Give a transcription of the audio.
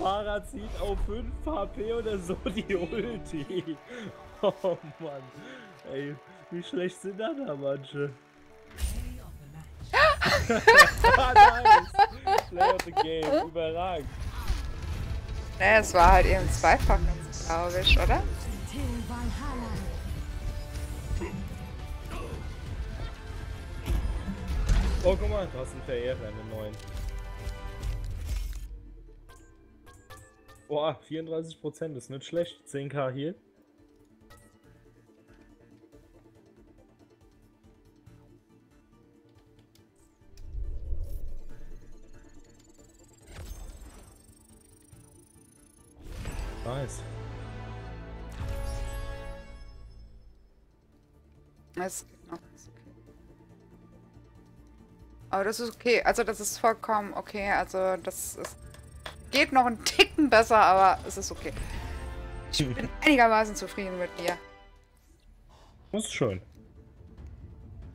Fahrrad zieht auf 5 HP oder so die Ulti. Oh Mann. Ey, wie schlecht sind da manche? Nice. Play of the game. Überragend. Ne, es war halt eben zweifaches, glaube ich, oder? Oh, guck mal, du hast einen Verehrer, einen neuen. Boah, 34%, ist nicht schlecht. 10k hier. Nice. Es geht noch. Ist okay. Aber das ist okay. Also das ist vollkommen okay. Also das ist, geht noch einen Ticken besser, aber es ist okay. Ich bin einigermaßen zufrieden mit dir. Das ist schön.